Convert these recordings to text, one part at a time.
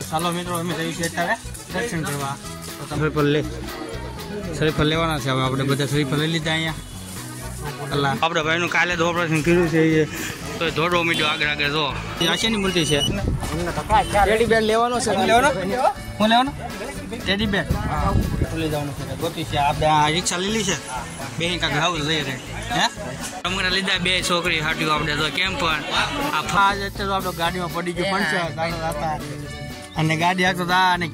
ચાલો મિત્રો અમે જઈએ છીએ અત્યારે દર્શન કરવા. શ્રીફળ લેવાના છે. હવે આપણે બધા શ્રીફળ લઈ લીધા અહીંયા. આપણે ભાઈનું કાલે તો ઓપરેશન કર્યું છે તો દોડો મીડિયો આગળ જો આશીની મૂર્તિ છે. ટેડી બેર લેવાનો છે. હું લેવાનો ટેડી બેર લઈ જવાનું છે. ગોતી છે આપણે આ રિક્ષા લીધી છે. બે કાંક હાઉસ લઈ રહે હે તમારે લીધા બે છોકરી હાટ્યું આપણે તો કેમ પણ આ ફાજ અત્યારે આપણે ગાડીમાં પડી ગયું પણ છે ગાડી હતા અને ગાડી હાકતો હતા અને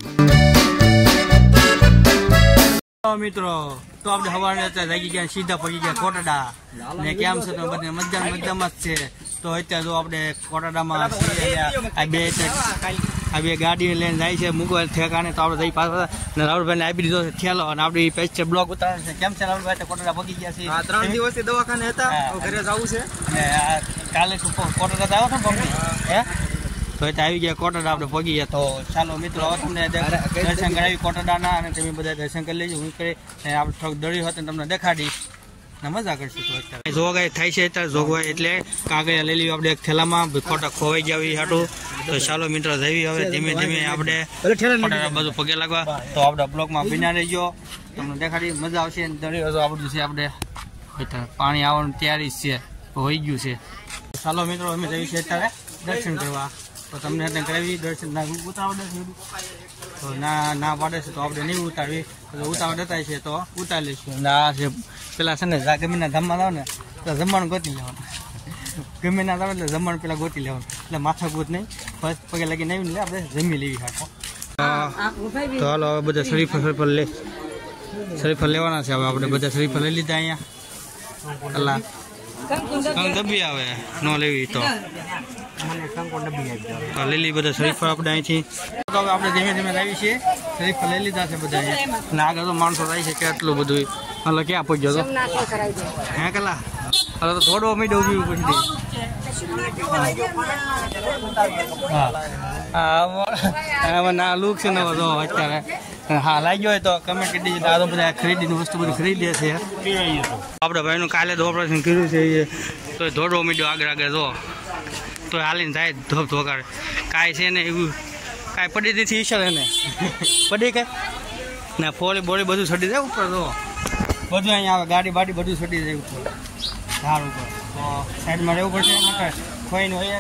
મિત્રો તો આપણે સવારે અત્યારે જાગી ગયા સીધા પડી ગયા કોટડા ને કેમ છે તો બધે મજામાં જ છે. તો અત્યારે જો આપણે કોટડામાં આ બે ગાડી લઈને જાય છે મૂકવા ઠેકાણે. તો આપણે જઈ પાછા ને રાહુલભાઈને આપી દીધો છે થેલો અને આપણી પેજ છે બ્લોગ ઉતારવાનું છે. કેમ છે રાહુલભાઈ? કોટડા પગી ગયા છે. 3 દિવસથી દવાખાને હતા, ઘરે જવું છે ને કાલે કોટડા આવ્યો હતો પગી હે તો આવી ગયા કોટડા આપણે પગી ગયા. તો ચાલો મિત્રો હવે તમને દર્શન કરાવી કોટડાના અને તમે બધા દર્શન કરી લેજો. હું કરી આપણે થોડુંક દળ્યું હતું તમને દેખાડીશ ને મજા કરશું. તો અત્યારે જોગાઈ થાય છે અત્યારે જોગવાઈ એટલે કાગળિયા લઈ લીધું આપણે એક થેલામાં ખોટા ખોવાઈ ગયા એ હાટું. તો ચાલો મિત્રો જઈએ હવે ધીમે ધીમે આપણે બધું પગે લાગવા. તો આપણે બ્લોકમાં બિના રહી ગયો તમને દેખાડી મજા આવશે. દળ્યું આવડું છે આપણે પાણી આવવાનું તૈયારી છે હોઈ ગયું છે. ચાલો મિત્રો અમે જઈએ છીએ અત્યારે દર્શન કરવા. તો તમને અત્યારે કરાવી દર્શન ના ઉતાવળ તો ના પાડે છે તો આપણે નહીં ઉતારવી. ઉતાવળ દેતા છે તો ઉતારી લઈશું. આ છે પેલા છે ને ગમે ધામમાં જાવ ને તો જમવાનું ગોતી લેવાનું. ગમે ના જાવ એટલે જમવાનું પેલા ગોતી લેવાનું એટલે માથાકૂટ નહીં બસ પગે લાગી નહીં એટલે આપણે જમી લેવી હાથો. તો હાલો હવે બધા શ્રીફળ લેવાના છે. હવે આપણે બધા શ્રીફળ લઈ લીધા અહીંયા. દબી આવે ન લેવી તો લીલી બધા શ્રીફળ આપણે અહીંથી. તો હવે આપણે ધીમે ધીમે લાવી છીએ. શ્રીફળ લઈ લીધા છે બધા અહીંયા અને આગળ તો માણસો થાય છે કેટલું બધું. એટલે ક્યાં પહોંચ્યો તો હે કલા હવે તો થોડો મીડ ઉભી પડી. હા ના લુક છે ને બધો અત્યારે હા લાગ્યો હોય તો કમેન્ટ કરી દીધી. આ તો બધા ખરીદીની વસ્તુ બધું ખરીદે છે. આપણે ભાઈનું કાલે તો ઓપરેશન કર્યું છે તો દોડો મીડિયો આગળ જો તો હાલીને જાય ધોપ ધોકાડે. કાંઈ છે ને એવું કાંઈ પડી દીધી ઈચ્છા એને પડી કાંઈ ને ફોલી બોલી બધું છડી જાય ઉપર તો બધું અહીંયા આવે ગાડી બાડી બધું છડી જાય ઉપર ઝાડ ઉપર. તો સાઈડમાં રહેવું પડશે ખોઈને હોય.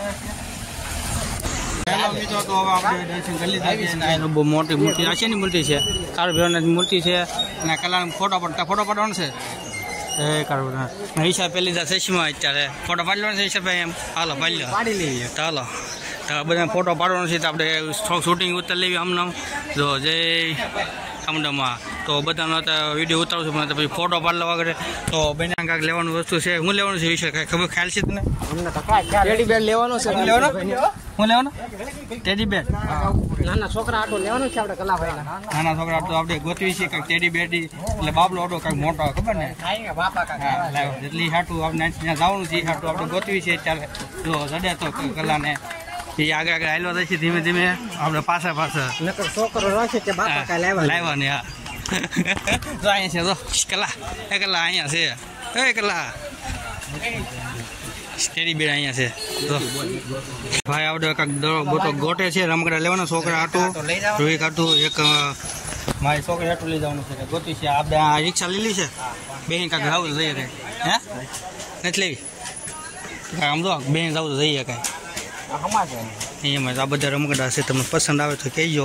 મિત્રો તો હવે આપણે દર્શન કરી લીધા. બહુ મોટી મૂર્તિ આશીની મૂર્તિ છે. કાળુ ભૈરવનાથની મૂર્તિ છે અને કલાનો ફોટો પાડવાનો છે. કાળુ હિસાબ પેલી લીધા સચમાં અત્યારે ફોટો પાડવાનો છે હિસાબભાઈ એમ હાલો પાડી લઈએ. તો હાલો તો બધા ફોટો પાડવાનો છે તો આપણે શૂટિંગ ઉતાર લેવી આમનામ જો જય આમડામાં. તો બધાનો વિડીયો ઉતારું છું પણ પછી ફોટો પાડવા વગેરે તો બેને કાંઈક લેવાનું વસ્તુ છે. હું લેવાનું છે વિશે કાંઈ ખબર ખ્યાલ છે તને? ટેડી બેર લેવાનો છે. હું લેવાનો ટેડી બેર નાના છોકરા આટો લેવાનો છે આપણે કલાભાઈ. નાના છોકરા આટો આપણે ગોતવી છે કાંઈક ટેડી બેડી એટલે બાબલો આટો કાંઈક મોટો ખબર ને એટલી હાટું આપણે ત્યાં જવાનું છે એ હાટું આપણે ગોતવી છે. અત્યારે જો જડે તો કલાને એ આગળ હાલવા જાય છે ધીમે ધીમે આપણે પાછા છોકરો લાવ્યા ને હા તો અહીંયા છે તો કલા અહીંયા છે એ કલા સ્ટેડી બેડ અહીંયા છે. તો ભાઈ આપણે કાંઈક ગોટે છે રમકડા લેવાના છોકરા આટું રોહી કાઢું એક મારી છોકરી આટું લઈ જવાનું છે ગોતી છે. આપણે આ રિક્ષા લીધી છે બે કાંઈક હાઉસ જઈએ હે નથી લેવી આમ તો બે જવું તો જઈએ કાંઈ એમાં આ બધા રમકડા છે. તમને પસંદ આવે તો કહેજો.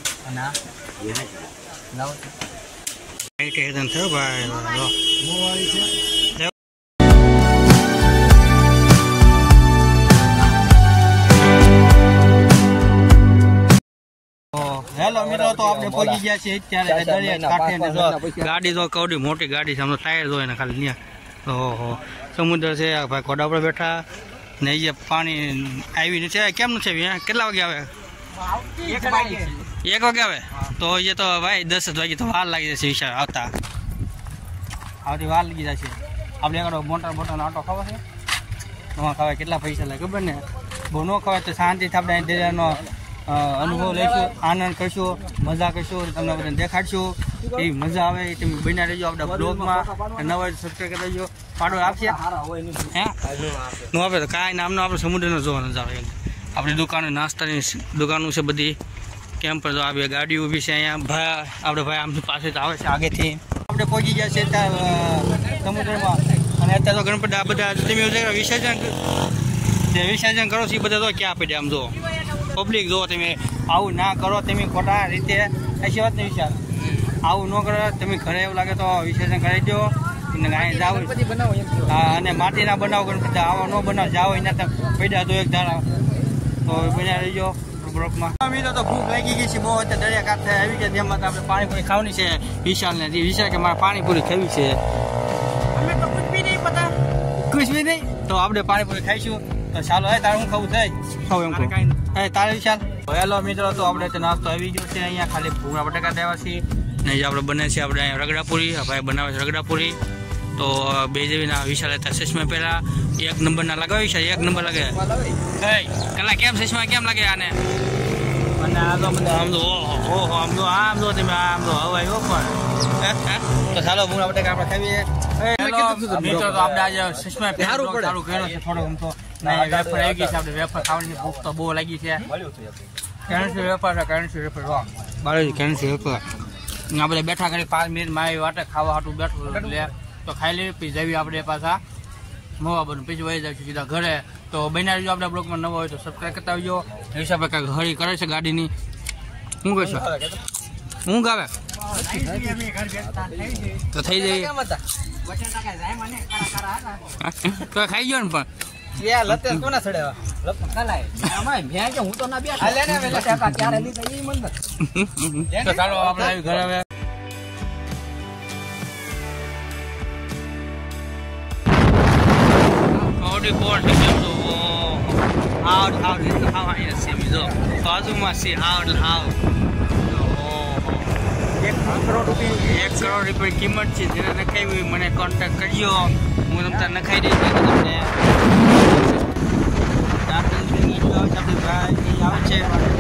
થયો ભાઈ હેલો મિત્રો તો આપણે પહોંચી ગયા છીએ અત્યારે દરિયા કાંઠે. ગાડી તો કવડી મોટી ગાડી છે આમ ટાયર જોઈએ ને ખાલી ત્યાં ઓહો સમુદ્ર છે ભાઈ ઘોડા પર બેઠા ને એ પાણી આવી નથી. કેમ નથી આવી? કેટલા વાગે આવે? 1 વાગે આવે તો એ તો ભાઈ 10 વાગે તો વાર લાગી જશે વિચાર આવતી વાર લાગી જશે. આપણે આગળ મોટા આટો ખાવો છે ન ખાવાય કેટલા પૈસા લાગે ખબર ને. બહુ ન ખવાય તો શાંતિથી આપણે દરિયાનો અનુભવ લઈશું, આનંદ કરશું, મજા કરશું, તમને બધાને દેખાડશું. એવી મજા આવે એ તમે બન્યા રહેજો આપણા બ્લોગમાં. નવા સબસ્ક્રાઈબ કરી દેજો. પાડો આપશે હે નો આપે તો કાંઈ નામનો આપણે સમુદ્રનો જોવા નજારો. આપણી દુકાનો નાસ્તાની દુકાનો છે બધી કેમ્પ પર તો આ બે ગાડી ઊભી છે અહીંયા ભાઈ આપણે ભાઈ આમથી પાસે આવે છે આગેથી આપણે પહોંચી ગયા છે ત્યાં સમુદ્રમાં અને અત્યારે તો ગણપતિ આ બધા તમે વિસર્જન કરો છો એ બધા તો ક્યાં પડ્યા આમ જો પબ્લિક જો તમે આવું ના કરો તમે ખોટા રીતે એસી વાત નહીં વિચાર આવું ન કરો તમે ઘરે એવું લાગે તો વિસર્જન કરાવી દો જાવ હા અને માટીના બનાવો ગણપતિ આવો ન બનાવ જાઓ એના પડ્યા તો એક ધારા તો બન્યા રહીજો બ્લોકમાં મિત્રો તો ભૂખ લાગી ગઈ છે બહુ અત્યારે દરિયા કાંઠે આવી ગયા જેમાં આપણે પાણીપુરી ખાવાની છે વિશાલને વિશાલ કે મારે પાણીપુરી ખાવી છે અમે તો કુછ ભી નહીં પતા કુછ ભી નહીં તો આપણે પાણીપુરી ખાઈશું તો ચાલો હે તારે હું ખાવું થાય ખાવ એમ હે તારે વિશાલ હેલો મિત્રો તો આપણે નાસ્તો આવી ગયો છે અહીંયા ખાલી ભૂંગળા બટાકા દેવા છીએ ને જે આપણે બને છે આપણે અહીંયા રગડાપુરી ભાઈ બનાવે છે રગડાપુરી તો બે જેવીના વિશાલ હતા ચશ્મા પહેલા 1 નંબરના લગાવી છે 1 નંબર લાગે કલા કેમ ચશ્મા કેમ લાગે આને અને આ તો બધા આમ તો ઓહો આમ તો તમે આમ તો હવાઈ પણ તો ચાલો ભૂંગળા બટાકા આપણે ખાવીએ મિત્રો તો આપણે આજે ચશ્મા સારું કર્યો છે થોડો આમ તો વેફર આવી ગઈ છે આપણે વેફર ખાવાની ભૂખ તો બહુ લાગી છે કેન્સી વેફર બાળજી કેન્સી વેફર આપણે બેઠા કરી 5 મિનિટ મારી વાટે ખાવા હાટું બેઠું એટલે તો ખાઈ લેવી પછી જઈએ આપણે પાછા મોવા બનું પછી વહી જાય સીધા ઘરે તો બન્યા રહીજો આપણા બ્લોગમાં નવો હોય તો સબસ્ક્રાઈબ કરતા આવજો એ હિસાબે કાંઈક હળી કરે છે ગાડીની શું કહેશો હું ગાવે તો થઈ જાય તો ખાઈ ગયો ને પણ લતે કોના ચડેવા હું તો ના બેઠા ચાલો આપણે ઘરે આવે How I see me so બાજુમાં સી હાવ 1 કરોડ રૂપિયા કિંમત છે જેને નખાવી મને કોન્ટેક્ટ કરજો હું તમને નખાઈ દઈશ તમને આવે છે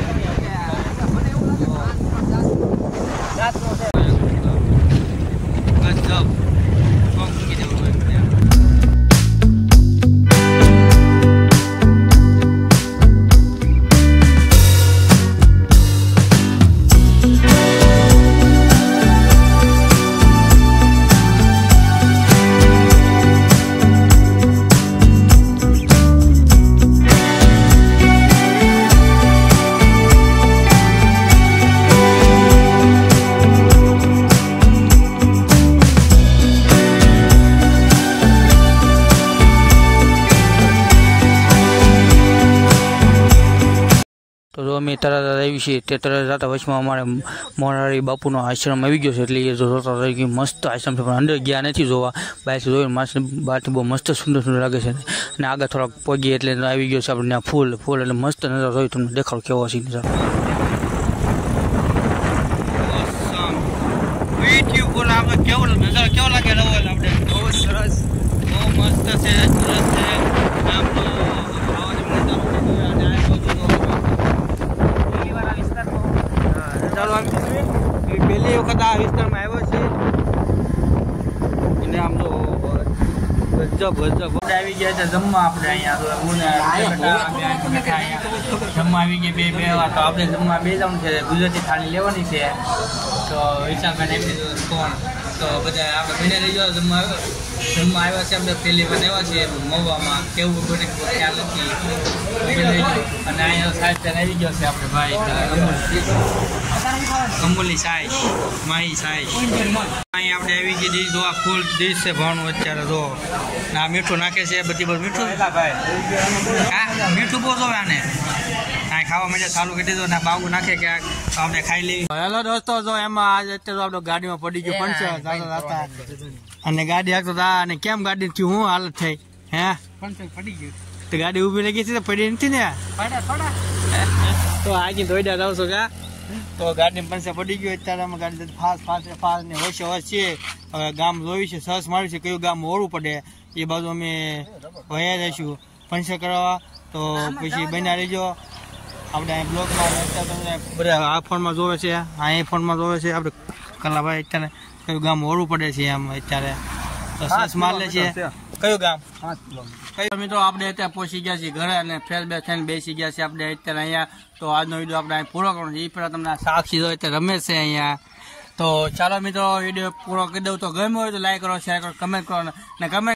તો અમે તરત આવી છીએ તે તરત જતા વચમાં અમારે મોરારી બાપુનો આશ્રમ આવી ગયો છે એટલે એ જોતા રહી ગઈ મસ્ત આશ્રમ છે પણ અંદર ગયા નથી જોવા બહારથી જોઈને બહારથી બહુ મસ્ત સુંદર લાગે છે અને આગળ થોડાક પગી એટલે આવી ગયો છે આપણે ત્યાં ફૂલ એટલે મસ્ત નજારો જોઈ તમને દેખાડો કેવો છે નજારો કેવો નજારો કેવો લાગે આપણે બહુ સરસ બહુ મસ્ત છે સરસ છે પહેલી વખત આ વિસ્તારમાં આવ્યો છે એટલે આમ તો ગજબ આવી ગયા છે જમવા આપણે અહીંયા જમવા આવી ગયા બે વાર તો આપણે જમવા બે જવાનું છે ગુજરાતી થાળી લેવાની છે તો વિશાલભાઈ એમ દીધું કોણ તો બધા આપણે બને રહી ગયો જમવા આવ્યા છે આપણે પહેલી વાર આવ્યા છે મહુવામાં કેવું બને ખ્યાલ નથી અને અહીંયા સાહેબ આવી ગયો છે આપણે ભાઈ અમૂલની સાઈઝ મારી સાઈઝ અહીં આપણે આવી ગઈ ડીશ જો આ ફૂલ ડીશ છે ભાવનું અત્યારે જો આ મીઠું નાખે છે બધી બધું મીઠું હા મીઠું બહુ જોવે આને કાંઈ ખાવા માટે ચાલુ કરી દીધું ને બાગુ નાખે કે આપણે ખાઈ લેવી હેલો દોસ્તો જો એમાં આજે અત્યારે આપણે ગાડીમાં પડી ગયું પંચર અને ગાડી હાકતો હતા અને કેમ ગાડી થયું શું હાલત થઈ હે પંચર પડી ગયું તો ગાડી ઊભી લાગી છે પડી નથી ને તો આજે ધોઈડા જાવ છો ક્યાં તો ગાડી પંચર પડી ગયું અત્યારે અમે ગાડી ફાસ્ટ ને હોશે છે હવે ગામ જોયું છે સરસ માર્યું છે કયું ગામ ઓળવું પડે એ બાજુ અમે વયા જઈશું પંચર કરાવવા તો પછી બન્યા રહીજો આપણે અહીં બ્લોગમાં અત્યારે બધા આ ફોનમાં જોવે છે અહીં ફોનમાં જોવે છે આપણે કલાભાઈ અત્યારે કયું ગામ ઓળવું પડે છે એમ અત્યારે તો સરસ માર લે છે કયું ગામ? 5 કિલોમીટર. કયું મિત્રો આપણે અત્યારે પહોંચી ગયા છીએ ઘરે અને ફ્રેશ બેસ થઈને બેસી ગયા છીએ આપણે અત્યારે અહીંયા. તો આજનો વિડીયો આપણે અહીં પૂરો કરવાનો છે. એ પહેલાં તમને સાક્ષી તો અત્યારે રમે છે અહીંયા. તો ચાલો મિત્રો વિડીયો પૂરો કરી દઉં. તો ગમ્યો હોય તો લાઈક કરો, શેર કરો, કમેન્ટ કરો અને કમેન્ટ